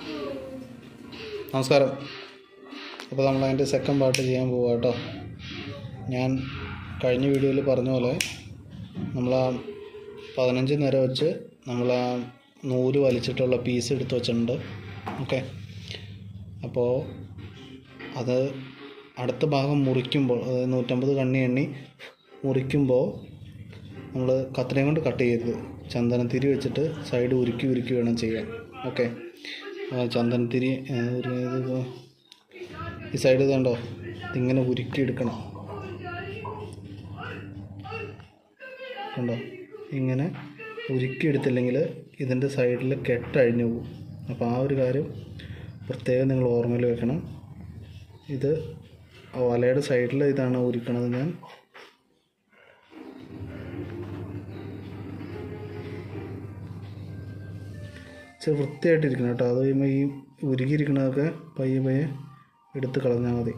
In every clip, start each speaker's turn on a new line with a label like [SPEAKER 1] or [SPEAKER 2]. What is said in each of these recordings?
[SPEAKER 1] നമസ്കാരം. അപ്പോൾ നമ്മളതിൻ്റെ സെക്കൻഡ് പാർട്ട് ചെയ്യാൻ പോവുക കേട്ടോ. ഞാൻ കഴിഞ്ഞ വീഡിയോയിൽ പറഞ്ഞ പോലെ നമ്മൾ 15 നിര വെച്ച് നമ്മൾ നൂല് വലിച്ചിട്ടുള്ള പീസ് എടുത്ത് വെച്ചിട്ടുണ്ട്. ഓക്കെ, അപ്പോൾ അത് അടുത്ത ഭാഗം മുറിക്കുമ്പോൾ, അതായത് 150 കണ്ണി എണ്ണി മുറിക്കുമ്പോൾ നമ്മൾ കത്രിക കൊണ്ട് കട്ട് ചെയ്യരുത്. ചന്ദനത്തിരി വെച്ചിട്ട് സൈഡ് ഉരുക്കി വേണം ചെയ്യാൻ. ഓക്കെ, ചന്ദനത്തിരി ഈ സൈഡ് ഇതുണ്ടോ, ഇതിങ്ങനെ ഉരുക്കിയെടുക്കണം. കണ്ടോ, ഇങ്ങനെ ഉരുക്കിയെടുത്തില്ലെങ്കിൽ ഇതിൻ്റെ സൈഡിൽ കെട്ടഴിഞ്ഞു പോകും. അപ്പോൾ ആ ഒരു കാര്യം പ്രത്യേകം നിങ്ങൾ ഓർമ്മയിൽ വെക്കണം. ഇത് വലയുടെ സൈഡിൽ ഇതാണ് ഉരുക്കണത്. ഞാൻ ഇച്ചിരി വൃത്തിയായിട്ടിരിക്കണം കേട്ടോ. അത് കഴിയുമ്പോൾ ഈ ഉരുകിയിരിക്കണതൊക്കെ പയ്യെ എടുത്ത് കളഞ്ഞാൽ മതി.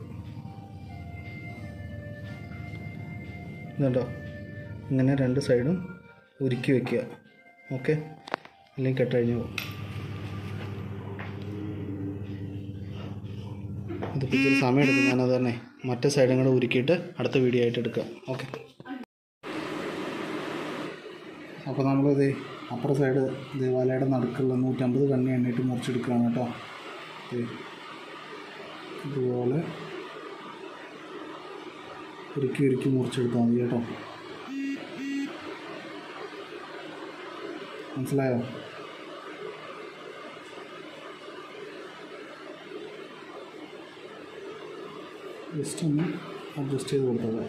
[SPEAKER 1] ഇതുണ്ടോ, ഇങ്ങനെ രണ്ട് സൈഡും ഉരുക്കി വയ്ക്കുക. ഓക്കെ, അല്ലെങ്കിൽ കെട്ടഴിഞ്ഞു പോകും. ഇതിപ്പോൾ ഇച്ചിരി സമയം എടുക്കും. ഞാനത് തന്നെ മറ്റേ സൈഡും കൂടെ ഉരുക്കിയിട്ട് അടുത്ത വീഡിയോ ആയിട്ട് എടുക്കാം. ഓക്കെ, അപ്പോൾ നമ്മളിത് അപ്പുറ സൈഡ് വലയുടെ നടുക്കുള്ള 150 കണ്ണി എണ്ണിയിട്ട് മുറിച്ചെടുക്കുകയാണ് കേട്ടോ. ഇതുപോലെ ഉരുക്കി മുറിച്ചെടുത്താൽ മതി കേട്ടോ. മനസ്സിലായോ? ജസ്റ്റ് ഒന്ന് അഡ്ജസ്റ്റ് ചെയ്ത് കൊടുത്തത്.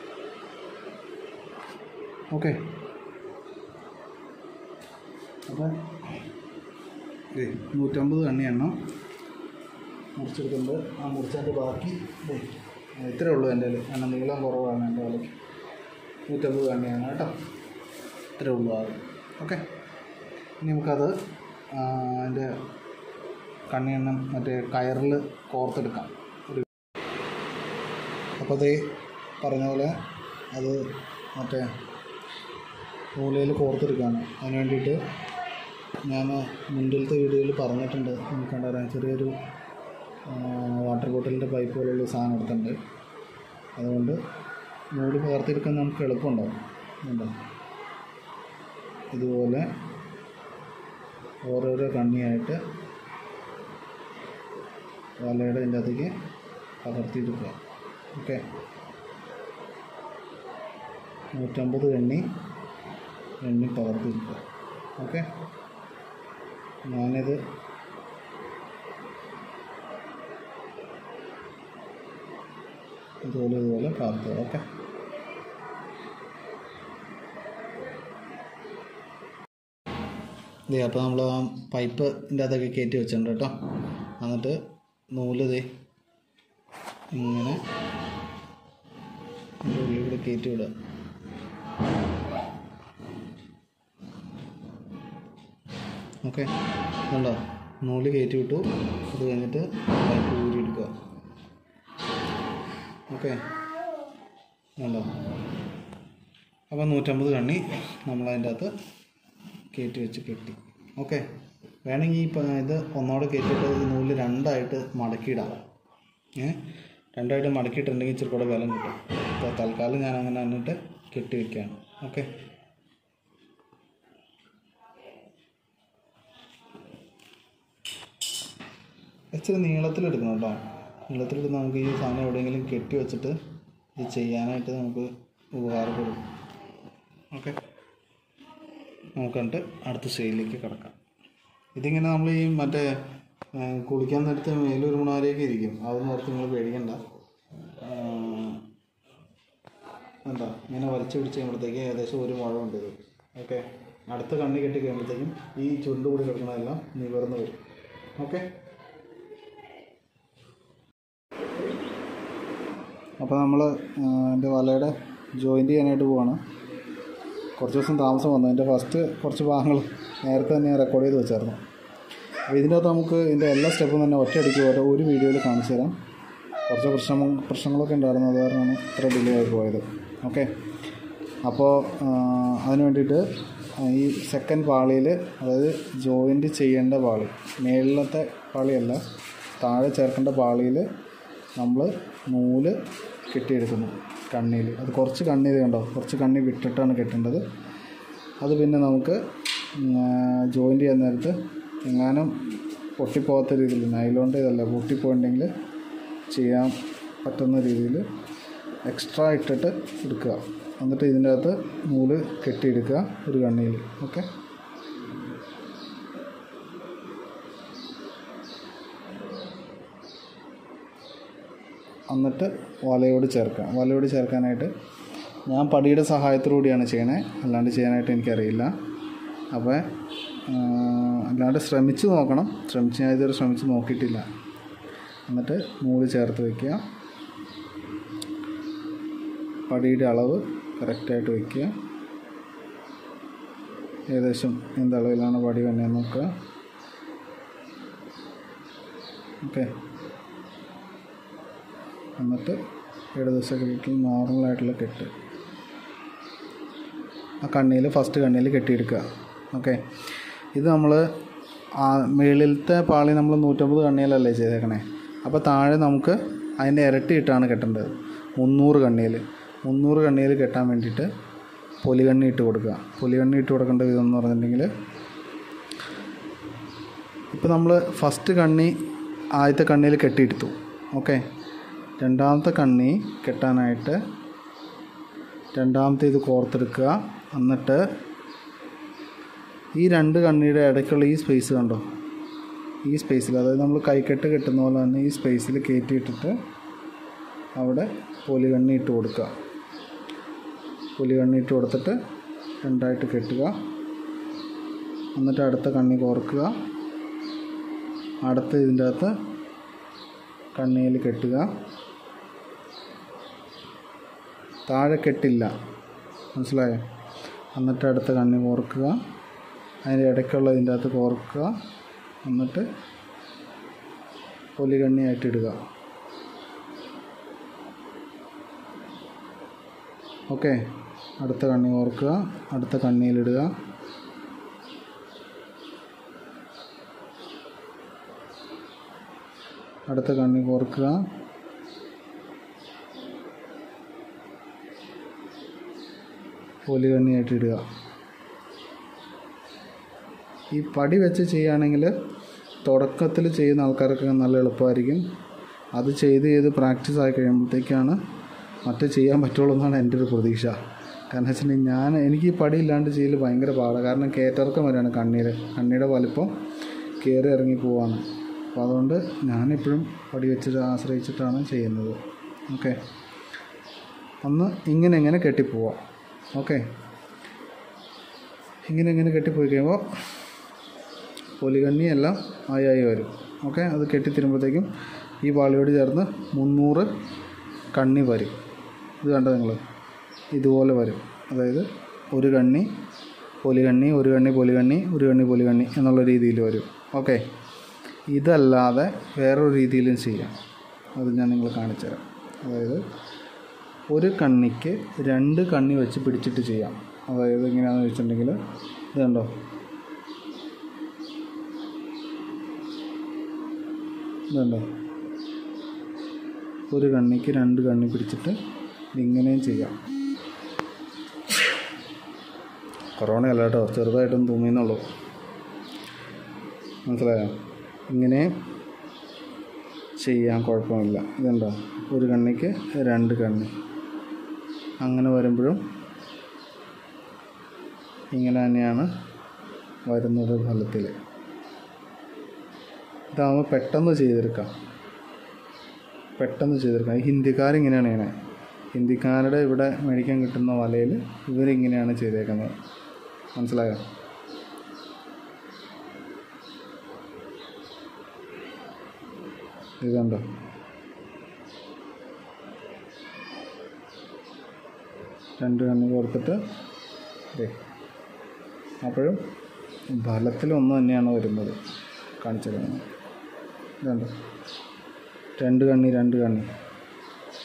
[SPEAKER 1] ഓക്കെ, അപ്പോൾ 150 കണ്ണി എണ്ണം മുറിച്ചെടുക്കുന്നുണ്ട്. ആ മുറിച്ചതിൻ്റെ ബാക്കി ഇത്രയേ ഉള്ളൂ എൻ്റെ കയ്യിൽ. കാരണം നീളം കുറവാണ് എൻ്റെ വലയ്ക്ക്. 150 കണ്ണിയാണ് കേട്ടോ, ഇത്രയേ ഉള്ളൂ അത്. ഓക്കെ, ഇനി നമുക്കത് അതിൻ്റെ കണ്ണി എണ്ണം മറ്റേ കയറിൽ കോർത്തെടുക്കാം. അപ്പോൾ അത് പറഞ്ഞ പോലെ അത് മറ്റേ മൂലയിൽ കോർത്തെടുക്കുകയാണ്. അതിന് വേണ്ടിയിട്ട് ഞാൻ മുൻപിലത്തെ വീഡിയോയിൽ പറഞ്ഞിട്ടുണ്ട്. നമുക്ക് കണ്ടറിയാം, ചെറിയൊരു വാട്ടർ ബോട്ടിലിൻ്റെ പൈപ്പ് പോലുള്ള സാധനം എടുത്തിട്ടുണ്ട്. അതുകൊണ്ട് നൂല് പകർത്തിയെടുക്കാൻ നമുക്ക് എളുപ്പമുണ്ടാകും. ഉണ്ടോ, ഇതുപോലെ ഓരോരോ കണ്ണിയായിട്ട് വലയുടെ ഇതിൻ്റെ അകത്തേക്ക് പകർത്തിയെടുക്കുക. ഓക്കെ, 150 എണ്ണി പകർത്തിയെടുക്കുക. ഓക്കെ, ഞാനിത് ഇതുപോലെ പകർത്തുക. ഓക്കെ, അപ്പോൾ നമ്മൾ ആ പൈപ്പിൻ്റെ അതൊക്കെ കയറ്റി വെച്ചിട്ടുണ്ട് കേട്ടോ. എന്നിട്ട് നൂല് ഇങ്ങനെ ഉള്ളിൽ കൂടെ കയറ്റി വിടുക. ഓക്കെ, കണ്ടോ, നൂല് കയറ്റി വിട്ടു. അത് കഴിഞ്ഞിട്ട് പൈപ്പ് ഊരിയെടുക്കുക. ഓക്കെ, കണ്ടോ. അപ്പോൾ 150 കണ്ണി നമ്മളതിൻ്റെ അകത്ത് കയറ്റി വെച്ച് കെട്ടി. ഓക്കെ, വേണമെങ്കിൽ ഇത് ഒന്നോടെ കയറ്റിയിട്ട് ഈ നൂല് രണ്ടായിട്ട് മടക്കിയിടാം. രണ്ടായിട്ട് മടക്കിയിട്ടുണ്ടെങ്കിൽ ഇച്ചിരി കൂടെ ബലം കിട്ടും. അപ്പോൾ തൽക്കാലം ഞാൻ അങ്ങനെ എന്നിട്ട് കെട്ടി വയ്ക്കുകയാണ്. ഓക്കെ, ഇച്ചിരി നീളത്തിലെടുക്കണം കേട്ടോ. നീളത്തിലെടുത്ത് നമുക്ക് ഈ സാധനം എവിടെയെങ്കിലും കെട്ടി വെച്ചിട്ട് ഇത് ചെയ്യാനായിട്ട് നമുക്ക് ഉപകാരപ്പെടും. ഓക്കെ, നമുക്ക് എന്നിട്ട് അടുത്ത സ്റ്റേജിലേക്ക് കിടക്കാം. ഇതിങ്ങനെ നമ്മൾ ഈ മറ്റേ കുളിക്കാൻ നേരത്തെ മേലൊരുമണവരെയൊക്കെ ഇരിക്കും. അതൊന്നും ഓർത്ത് നിങ്ങൾ പേടിക്കണ്ട. എന്താ, ഇങ്ങനെ വലിച്ചു പിടിച്ച് കഴിയുമ്പോഴത്തേക്ക് ഏകദേശം ഒരു മുഴമുണ്ട് ഇത്. ഓക്കെ, അടുത്ത കണ്ണി കെട്ടി കഴിയുമ്പോഴത്തേക്കും ഈ ചുണ്ട് കൂടി കിടക്കുന്നതെല്ലാം നിവർന്ന് വരും. ഓക്കെ, അപ്പോൾ നമ്മൾ എൻ്റെ വലയുടെ ജോയിൻ്റ് ചെയ്യാനായിട്ട് പോവാണ്. കുറച്ച് ദിവസം താമസം വന്നു. എൻ്റെ ഫസ്റ്റ് കുറച്ച് ഭാഗങ്ങൾ നേരത്തെ തന്നെ റെക്കോർഡ് ചെയ്ത് വെച്ചായിരുന്നു. അപ്പോൾ ഇതിൻ്റെ അകത്ത് നമുക്ക് ഇതിൻ്റെ എല്ലാ സ്റ്റെപ്പും തന്നെ ഒറ്റയടിക്ക് ഒരു വീഡിയോയിൽ കാണിച്ചു തരാം. കുറച്ച് പ്രശ്നങ്ങളൊക്കെ ഉണ്ടായിരുന്നു, അത് കാരണമാണ് ഇത്ര ഡിലേ ആയി പോയത്. ഓക്കെ, അപ്പോൾ അതിന് വേണ്ടിയിട്ട് ഈ സെക്കൻഡ് പാളിയിൽ, അതായത് ജോയിൻറ്റ് ചെയ്യേണ്ട പാളി, മേളിലത്തെ പാളിയല്ല, താഴെ ചേർക്കേണ്ട പാളിയിൽ നമ്മൾ നൂല് കെട്ടിയെടുക്കുന്നു കണ്ണിയിൽ. അത് കുറച്ച് കണ്ണി കണ്ടോ, കുറച്ച് കണ്ണി വിട്ടിട്ടാണ് കെട്ടേണ്ടത്. അത് പിന്നെ നമുക്ക് ജോയിൻ്റ് ചെയ്യാൻ നേരത്ത് എങ്ങാനും പൊട്ടിപ്പോകാത്ത രീതിയിൽ, നൈലോണിൻ്റെ ഇതല്ല, പൊട്ടിപ്പോയിട്ടുണ്ടെങ്കിൽ ചെയ്യാൻ പറ്റുന്ന രീതിയിൽ എക്സ്ട്രാ ഇട്ടിട്ട് എടുക്കുക. എന്നിട്ട് ഇതിൻ്റെ അകത്ത് നൂല് കെട്ടിയെടുക്കുക ഒരു കണ്ണിയിൽ. ഓക്കെ, എന്നിട്ട് വലയോട് ചേർക്കാം. വലയോട് ചേർക്കാനായിട്ട് ഞാൻ പടിയുടെ സഹായത്തോടുകൂടിയാണ് ചെയ്യണേ, അല്ലാണ്ട് ചെയ്യാനായിട്ട് എനിക്കറിയില്ല. അപ്പോൾ അല്ലാണ്ട് ശ്രമിച്ച് നോക്കണം. ഞാൻ ഇതുവരെ ശ്രമിച്ച് നോക്കിയിട്ടില്ല. എന്നിട്ട് നൂല് ചേർത്ത് വയ്ക്കുക. പടിയുടെ അളവ് കറക്റ്റായിട്ട് വയ്ക്കുക. ഏകദേശം എന്തളവിലാണ് പടി വന്നതെന്ന് നോക്കുക. ഓക്കെ, എന്നിട്ട് ഇടതുവശത്തിൽ നോർമലായിട്ടുള്ള കെട്ട് ആ കണ്ണിയിൽ, ഫസ്റ്റ് കണ്ണിയിൽ കെട്ടിയെടുക്കുക. ഓക്കെ, ഇത് നമ്മൾ മേളിലത്തെ പാളി നമ്മൾ 150 കണ്ണിയിലല്ലേ ചെയ്തേക്കണേ. അപ്പോൾ താഴെ നമുക്ക് അതിൻ്റെ ഇരട്ടിയിട്ടാണ് കെട്ടേണ്ടത്. 300 കണ്ണിയിൽ കെട്ടാൻ വേണ്ടിയിട്ട് പൊലികണ്ണി ഇട്ട് കൊടുക്കുക. പൊലികണ്ണി ഇട്ട് കൊടുക്കേണ്ട വിധം എന്ന് പറഞ്ഞിട്ടുണ്ടെങ്കിൽ, ഇപ്പോൾ നമ്മൾ ഫസ്റ്റ് കണ്ണി ആദ്യത്തെ കണ്ണിയിൽ കെട്ടിയെടുത്തു. ഓക്കെ, രണ്ടാമത്തെ കണ്ണി കെട്ടാനായിട്ട് രണ്ടാമത്തെ ഇത് കോർത്തെടുക്കുക. എന്നിട്ട് ഈ 2 കണ്ണിയുടെ ഇടയ്ക്കുള്ള ഈ സ്പേസ് കണ്ടോ, ഈ സ്പേസിൽ, അതായത് നമ്മൾ കൈക്കെട്ട് കെട്ടുന്ന പോലെ തന്നെ ഈ സ്പേസിൽ കയറ്റിയിട്ടിട്ട് അവിടെ പൊലികണ്ണി ഇട്ട് കൊടുക്കുക. പൊലികണ്ണി ഇട്ട് കൊടുത്തിട്ട് രണ്ടായിട്ട് കെട്ടുക. എന്നിട്ട് അടുത്ത കണ്ണി കോർക്കുക. അടുത്ത ഇതിൻ്റെ അകത്ത് കണ്ണിയിൽ കെട്ടുക. താഴെ കെട്ടില്ല, മനസ്സിലായോ? എന്നിട്ട് അടുത്ത കണ്ണി കോർക്കുക. അതിൻ്റെ ഇടയ്ക്കുള്ള ഇതിൻ്റെ അകത്ത് കോർക്കുക. എന്നിട്ട് പൊലികണ്ണിയായിട്ട് ഇടുക. ഓക്കെ, അടുത്ത കണ്ണി കോർക്കുക. അടുത്ത കണ്ണിയിലിടുക. അടുത്ത കണ്ണി കോർക്കുക. പൊലികണ്ണിയായിട്ട് ഇടുക. ഈ പടി വെച്ച് ചെയ്യുകയാണെങ്കിൽ തുടക്കത്തിൽ ചെയ്യുന്ന ആൾക്കാർക്ക് നല്ല എളുപ്പമായിരിക്കും. അത് ചെയ്ത് പ്രാക്ടീസ് ആയി കഴിയുമ്പോഴത്തേക്കാണ് മറ്റേ ചെയ്യാൻ പറ്റുള്ളൂ എന്നാണ് എൻ്റെ ഒരു പ്രതീക്ഷ. കാരണം വെച്ചിട്ടുണ്ടെങ്കിൽ എനിക്ക് ഈ പടി ഇല്ലാണ്ട് ചെയ്യൽ ഭയങ്കര പാടാണ്. കാരണം കയറ്റിറക്കം വരെയാണ് കണ്ണിയുടെ വലിപ്പം കയറി ഇറങ്ങി പോവാണ്. അപ്പോൾ അതുകൊണ്ട് ഞാനെപ്പോഴും പടി വെച്ചിട്ട് ആശ്രയിച്ചിട്ടാണ് ചെയ്യുന്നത്. ഓക്കെ, ഒന്ന് ഇങ്ങനെ കെട്ടിപ്പോവാം. ഓക്കെ, ഇങ്ങനെ കെട്ടിപ്പോയി കഴിയുമ്പോൾ പൊലികണ്ണി എല്ലാം ആയി വരും. ഓക്കെ, അത് കെട്ടിത്തരുമ്പോഴത്തേക്കും ഈ പാളിയോട് ചേർന്ന് 300 കണ്ണി വരും. ഇത് കണ്ടോ നിങ്ങൾ, ഇതുപോലെ വരും. അതായത് ഒരു കണ്ണി പൊലികണ്ണി, ഒരു കണ്ണി പൊലികണ്ണി, ഒരു കണ്ണി പൊലികണ്ണി എന്നുള്ള രീതിയിൽ വരും. ഓക്കെ, ഇതല്ലാതെ വേറൊരു രീതിയിലും ചെയ്യാം. അത് ഞാൻ നിങ്ങൾ കാണിച്ചു തരാം. അതായത് ഒരു കണ്ണിക്ക് 2 കണ്ണി വെച്ച് പിടിച്ചിട്ട് ചെയ്യാം. അതായത് എങ്ങനെയാണെന്ന് വെച്ചിട്ടുണ്ടെങ്കിൽ, ഇത് കണ്ടോ, ഇതുണ്ടോ, ഒരു കണ്ണിക്ക് 2 കണ്ണി പിടിച്ചിട്ട് ഇങ്ങനെയും ചെയ്യാം. കൊറോണ അല്ല കേട്ടോ, ചെറുതായിട്ടൊന്ന് തുമ്മിന്നുള്ളൂ, മനസ്സിലായോ? ഇങ്ങനെ ചെയ്യാൻ കുഴപ്പമില്ല. ഇതുണ്ടോ, ഒരു കണ്ണിക്ക് 2 കണ്ണി. അങ്ങനെ വരുമ്പോഴും ഇങ്ങനെ തന്നെയാണ് വരുന്നത് ഫലത്തിൽ. ഇതാകുമ്പോൾ പെട്ടെന്ന് ചെയ്തെടുക്കാം. ഈ ഹിന്ദിക്കാരിങ്ങനെയാണ് ചെയ്യണേ. ഹിന്ദിക്കാരുടെ ഇവിടെ മേടിക്കാൻ കിട്ടുന്ന വലയിൽ ഇവരിങ്ങനെയാണ് ചെയ്തേക്കുന്നത്, മനസ്സിലായോ? ഇതുണ്ടോ, രണ്ട് കണ്ണ് കൊടുത്തിട്ട് അപ്പോഴും ഫലത്തിലൊന്ന് തന്നെയാണ് വരുന്നത്. കാണിച്ചു തരുന്നത് ഇതുണ്ട്, 2 കണ്ണി.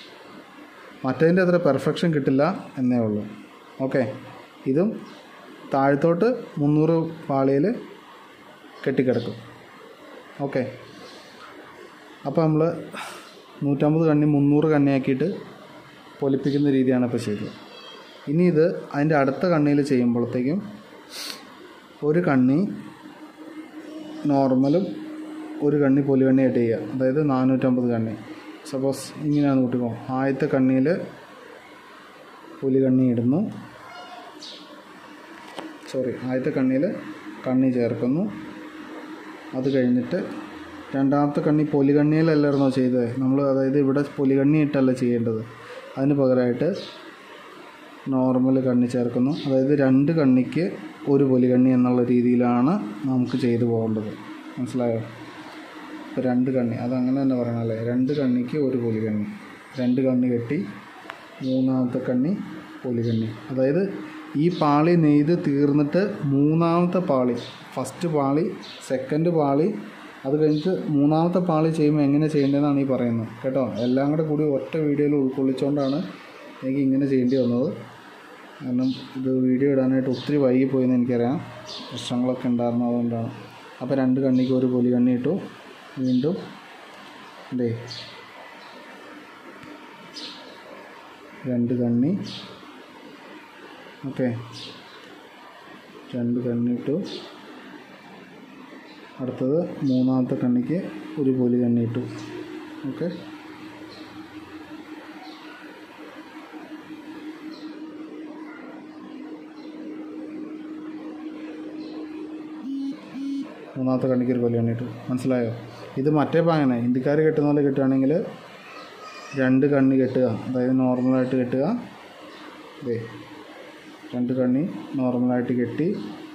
[SPEAKER 1] മറ്റേതിൻ്റെ അത്ര പെർഫെക്ഷൻ കിട്ടില്ല എന്നേ ഉള്ളൂ. ഓക്കെ, ഇതും താഴത്തോട്ട് 300 പാളിയിൽ കെട്ടിക്കിടക്കും. ഓക്കെ, അപ്പോൾ നമ്മൾ 150 കണ്ണി 300 കണ്ണിയാക്കിയിട്ട് പൊലിപ്പിക്കുന്ന രീതിയാണ് ഇപ്പോൾ ചെയ്തത്. ഇനി ഇത് അതിൻ്റെ അടുത്ത കണ്ണിയിൽ ചെയ്യുമ്പോഴത്തേക്കും ഒരു കണ്ണി നോർമലും ഒരു കണ്ണി പൊലികണ്ണിയായിട്ട് ചെയ്യുക. അതായത് 450 കണ്ണി. സപ്പോസ് ഇങ്ങനെയാണ് കൂട്ടിക്കോ. ആദ്യത്തെ കണ്ണിയിൽ പൊലികണ്ണി ഇടുന്നു, ആദ്യത്തെ കണ്ണിയിൽ കണ്ണി ചേർക്കുന്നു. അത് കഴിഞ്ഞിട്ട് രണ്ടാമത്തെ കണ്ണി പൊലികണ്ണിയിലല്ലായിരുന്നോ ചെയ്തത് നമ്മൾ? അതായത് ഇവിടെ പൊലികണ്ണി ഇട്ടല്ല ചെയ്യേണ്ടത്, അതിന് പകരമായിട്ട് നോർമൽ കണ്ണി ചേർക്കുന്നു. അതായത് 2 കണ്ണിക്ക് ഒരു പൊലികണ്ണി എന്നുള്ള രീതിയിലാണ് നമുക്ക് ചെയ്തു പോകേണ്ടത്. മനസ്സിലായോ? ഇപ്പോൾ 2 കണ്ണി, അതങ്ങനെ തന്നെ പറയണമല്ലേ, 2 കണ്ണിക്ക് ഒരു പൊലികണ്ണി, 2 കണ്ണി കെട്ടി 3ാമത്തെ കണ്ണി പൊലികണ്ണി. അതായത് ഈ പാളി നെയ്ത് തീർന്നിട്ട് 3ാമത്തെ പാളി, ഫസ്റ്റ് പാളി, സെക്കൻഡ് പാളി, അത് കഴിഞ്ഞിട്ട് 3ാമത്തെ പാളി ചെയ്യുമ്പോൾ എങ്ങനെ ചെയ്യേണ്ടതെന്നാണ് ഈ പറയുന്നത് കേട്ടോ. എല്ലാം കൂടി ഒറ്റ വീഡിയോയിൽ ഉൾക്കൊള്ളിച്ചുകൊണ്ടാണ് എനിക്ക് ഇങ്ങനെ ചെയ്യേണ്ടി വന്നത്. കാരണം ഇത് വീഡിയോ ഇടാനായിട്ട് ഒത്തിരി വൈകിപ്പോയെന്ന് എനിക്കറിയാം, പ്രശ്നങ്ങളൊക്കെ ഉണ്ടായിരുന്നു, അതുകൊണ്ടാണ്. അപ്പോൾ 2 കണ്ണിക്ക് ഒരു പൊലികണ്ണി ഇട്ടു. വീണ്ടും 2 കണ്ണി. ഓക്കെ, 2 കണ്ണി ഇട്ടു. അടുത്തത് 3ാമത്തെ കണ്ണിക്ക് ഒരു പൊലികണ്ണി ഇട്ടു. ഓക്കെ, മൂന്നാമത്തെ കണ്ണിക്ക് ഒരു പൊലികണ്ണി ഇട്ടു. മനസ്സിലായോ? ഇത് മറ്റേ പാങ്ങനെ ഹിന്ദിക്കാർ കെട്ടുന്ന പോലെ കെട്ടുകയാണെങ്കിൽ 2 കണ്ണി കെട്ടുക, അതായത് നോർമലായിട്ട് കെട്ടുക. 2 കണ്ണി നോർമലായിട്ട് കെട്ടി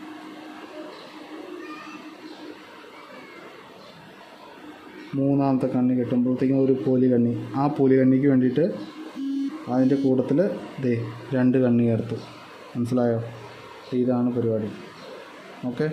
[SPEAKER 1] 3ാമത്തെ കണ്ണി കെട്ടുമ്പോഴത്തേക്കും ഒരു പൊലികണ്ണി, ആ പൊലികണ്ണിക്ക് വേണ്ടിയിട്ട് അതിൻ്റെ കൂട്ടത്തിൽ 2 കണ്ണി ചേർത്തു. മനസ്സിലായോ? ഇതാണ് പരിപാടി. ഓക്കെ,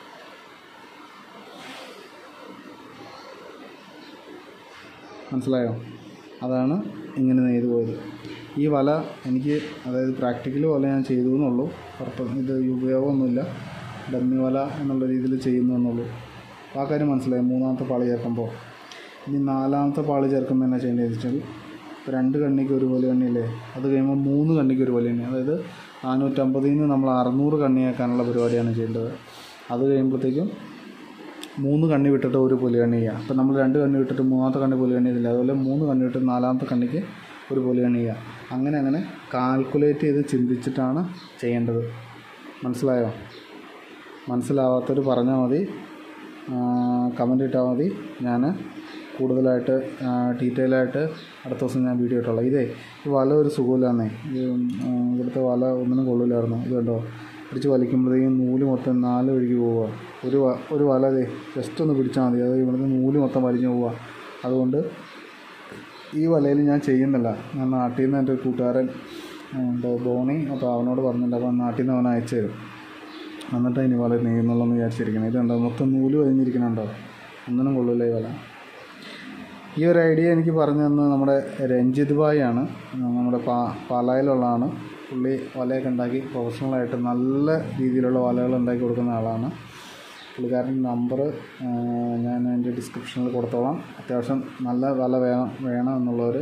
[SPEAKER 1] മനസ്സിലായോ? അതാണ് ഇങ്ങനെ നെയ്ത് പോയത്. ഈ വല എനിക്ക്, അതായത് പ്രാക്ടിക്കൽ വല ഞാൻ ചെയ്തു എന്നുള്ളൂ, ഇത് ഉപയോഗമൊന്നുമില്ല, ഡമ്മി വല എന്നുള്ള രീതിയിൽ ചെയ്യുന്നു എന്നുള്ളൂ. ആ കാര്യം മനസ്സിലായി. 3ാമത്തെ പാളി ചേർക്കുമ്പോൾ ഇനി 4ാമത്തെ പാളി ചേർക്കുമ്പോൾ എന്നാ ചെയ്യേണ്ടത് വെച്ചാൽ, ഇപ്പോൾ 2 കണ്ണിക്ക് ഒരു പൊലികണ്ണിയല്ലേ, അത് കഴിയുമ്പോൾ 3 കണ്ണിക്ക് ഒരു പൊലികണ്ണി, അതായത് 450 നിന്ന് നമ്മൾ 600 കണ്ണിയാക്കാനുള്ള പരിപാടിയാണ് ചെയ്യേണ്ടത്. അത് കഴിയുമ്പോഴത്തേക്കും 3 കണ്ണി വിട്ടിട്ട് ഒരു പൊലികണ്ണി ചെയ്യുക. അപ്പോൾ നമ്മൾ 2 കണ്ണി വിട്ടിട്ട് 3ാമത്തെ കണ്ണി പൊലികണ്ണി ചെയ്തില്ല, അതുപോലെ 3 കണ്ണി വിട്ടിട്ട് 4ാമത്തെ കണ്ണിക്ക് ഒരു പൊലികണ്ണി ചെയ്യുക. അങ്ങനെ കാൽക്കുലേറ്റ് ചെയ്ത് ചിന്തിച്ചിട്ടാണ് ചെയ്യേണ്ടത്. മനസ്സിലായോ? മനസ്സിലാവാത്തവർ പറഞ്ഞാൽ മതി, കമൻ്റ് ഇട്ടാൽ മതി. ഞാൻ കൂടുതലായിട്ട് ഡീറ്റെയിലായിട്ട് അടുത്ത ദിവസം ഞാൻ വീഡിയോ ഇട്ടോളാം. ഈ വല ഒരു സുഖമില്ലാന്നേ, ഇവിടുത്തെ വല ഒന്നിനും കൊള്ളില്ലായിരുന്നു. ഇത് കണ്ടോ, പിടിച്ച് വലിക്കുമ്പോഴത്തേക്കും നൂല് മൊത്തം 4 വഴിക്ക് പോവുക. ഒരു വല ജസ്റ്റ് ഒന്ന് പിടിച്ചാൽ മതി, അത് ഇവിടുന്ന് നൂല് മൊത്തം വലിഞ്ഞു പോവുക. അതുകൊണ്ട് ഈ വലയിൽ ഞാൻ ചെയ്യുന്നില്ല. ഞാൻ നാട്ടിൽ നിന്ന് എൻ്റെ ഒരു കൂട്ടുകാരൻ ഉണ്ട് ബോണി, അപ്പോൾ അവനോട് പറഞ്ഞിട്ടുണ്ട്, അപ്പോൾ നാട്ടിൽ നിന്ന് അവൻ അയച്ചു തരും. എന്നിട്ട് ഇനി വല നെയ്യുന്നുള്ളതെന്ന് വിചാരിച്ചിരിക്കണം. ഇതുണ്ടോ, മൊത്തം നൂല് വലിഞ്ഞിരിക്കണുണ്ടോ, ഒന്നിനും കൊള്ളില്ല ഈ വല. ഈ ഒരു ഐഡിയ എനിക്ക് പറഞ്ഞു തന്നത് നമ്മുടെ രഞ്ജിത് ഭായ് ആണ്, നമ്മുടെ പാലായിലുള്ളതാണ്. പുള്ളി വലയൊക്കെ ഉണ്ടാക്കി പ്രൊഫഷണലായിട്ട് നല്ല രീതിയിലുള്ള വലകൾ ഉണ്ടാക്കി കൊടുക്കുന്ന ആളാണ്. പുള്ളിക്കാരൻ്റെ നമ്പർ ഞാൻ എൻ്റെ ഡിസ്ക്രിപ്ഷനിൽ കൊടുത്തോളാം. അത്യാവശ്യം നല്ല വല വേണം എന്നുള്ളവർ,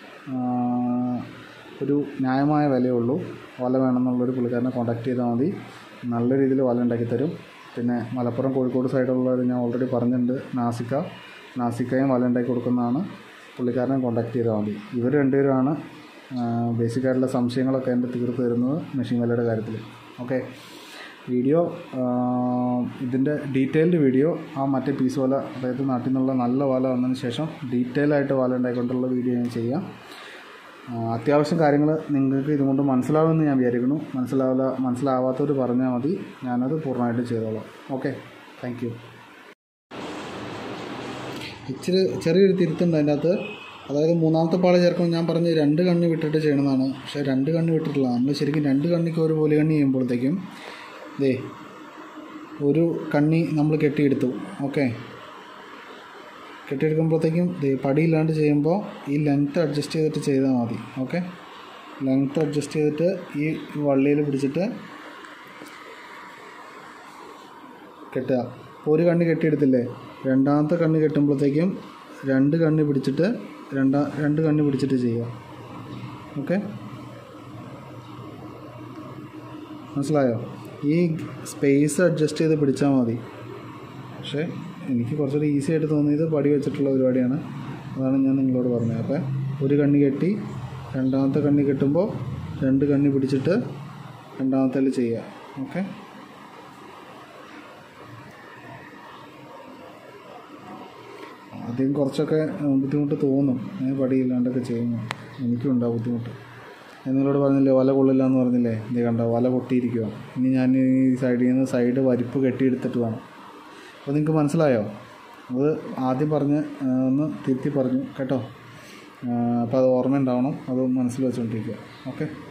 [SPEAKER 1] ഒരു ന്യായമായ വിലയേ ഉള്ളൂ, വല വേണമെന്നുള്ളൊരു പുള്ളിക്കാരനെ കോൺടാക്ട് ചെയ്താൽ മതി. നല്ല രീതിയിൽ വല ഉണ്ടാക്കി തരും. പിന്നെ മലപ്പുറം കോഴിക്കോട് സൈഡിലുള്ളവർ ഞാൻ ഓൾറെഡി പറഞ്ഞിട്ടുണ്ട്, നാസിക്കയും വല ഉണ്ടാക്കി കൊടുക്കുന്നതാണ്. പുള്ളിക്കാരനെ കോൺടാക്ട് ചെയ്താൽ മതി. ഇവർ രണ്ടുപേരുമാണ് ബേസിക്കായിട്ടുള്ള സംശയങ്ങളൊക്കെ എൻ്റെ തീർത്ത് തരുന്നത് മെഷീൻ വലയുടെ കാര്യത്തിൽ. ഓക്കെ, വീഡിയോ ഇതിൻ്റെ ഡീറ്റെയിൽഡ് വീഡിയോ ആ മറ്റേ പീസ് വല, അതായത് നാട്ടിൽ നിന്നുള്ള നല്ല വല വന്നതിന് ശേഷം ഡീറ്റെയിലായിട്ട് വല ഉണ്ടായിക്കൊണ്ടുള്ള വീഡിയോ ഞാൻ ചെയ്യാം. അത്യാവശ്യം കാര്യങ്ങൾ നിങ്ങൾക്ക് ഇതുകൊണ്ട് മനസ്സിലാവുമെന്ന് ഞാൻ വിചാരിക്കുന്നു. മനസ്സിലാവാത്തവർ പറഞ്ഞാൽ മതി, ഞാനത് പൂർണ്ണമായിട്ട് ചെയ്തോളാം. Okay, thank you. ഇച്ചിരി ചെറിയൊരു തിരുത്തുണ്ട് അതിൻ്റെ അകത്ത്. അതായത് 3ാമത്തെ പാളി ചേർക്കുമ്പോൾ ഞാൻ പറഞ്ഞ് 2 കണ്ണി വിട്ടിട്ട് ചെയ്യണമെന്നാണ്. പക്ഷേ 2 കണ്ണി വിട്ടിട്ടില്ല, നമ്മൾ ശരിക്കും 2 കണ്ണിക്ക് ഒരു പൊലികണ്ണി ചെയ്യുമ്പോഴത്തേക്കും ഒരു കണ്ണി നമ്മൾ കെട്ടിയെടുത്തു. ഓക്കെ, കെട്ടിയെടുക്കുമ്പോഴത്തേക്കും പടിയില്ലാണ്ട് ചെയ്യുമ്പോൾ ഈ ലെങ്ത്ത് അഡ്ജസ്റ്റ് ചെയ്തിട്ട് ചെയ്താൽ മതി. ഓക്കെ, ലെങ്ത്ത് അഡ്ജസ്റ്റ് ചെയ്തിട്ട് ഈ വള്ളിയിൽ പിടിച്ചിട്ട് കെട്ടുക. ഒരു കണ്ണ് കെട്ടിയെടുത്തില്ലേ, രണ്ടാമത്തെ കണ്ണ് കെട്ടുമ്പോഴത്തേക്കും രണ്ട് കണ്ണ് പിടിച്ചിട്ട് ചെയ്യുക. ഓക്കെ, മനസ്സിലായോ? ഈ സ്പേസ് അഡ്ജസ്റ്റ് ചെയ്ത് പിടിച്ചാൽ മതി. പക്ഷേ എനിക്ക് കുറച്ചുകൂടി ഈസി ആയിട്ട് തോന്നിയത് പടി വെച്ചിട്ടുള്ള പരിപാടിയാണ്. അതാണ് ഞാൻ നിങ്ങളോട് പറഞ്ഞത്. അപ്പോൾ ഒരു കണ്ണ് കെട്ടി രണ്ടാമത്തെ കണ്ണ് കെട്ടുമ്പോൾ രണ്ട് കണ്ണ് പിടിച്ചിട്ട് രണ്ടാമത്തേൽ ചെയ്യുക. ഓക്കെ, ആദ്യം കുറച്ചൊക്കെ ബുദ്ധിമുട്ട് തോന്നും, പടിയില്ലാണ്ടൊക്കെ ചെയ്യുമ്പോൾ. എനിക്കുണ്ടാവും ബുദ്ധിമുട്ട്. ഞാൻ നിങ്ങളോട് പറഞ്ഞില്ലേ വല കൊള്ളില്ല എന്ന് പറഞ്ഞില്ലേ, ഇത് കണ്ടോ വല പൊട്ടിയിരിക്കുക. ഇനി ഞാൻ ഈ സൈഡിൽ നിന്ന് സൈഡ് വരിപ്പ് കെട്ടിയെടുത്തിട്ട് വേണം. അപ്പോൾ നിങ്ങൾക്ക് മനസ്സിലായോ? അത് ആദ്യം പറഞ്ഞ് ഒന്ന് തിരുത്തി പറഞ്ഞു കേട്ടോ. അപ്പോൾ അത് ഓർമ്മ ഉണ്ടാവണം, അത് മനസ്സിൽ വെച്ചുകൊണ്ടിരിക്കുക. ഓക്കെ.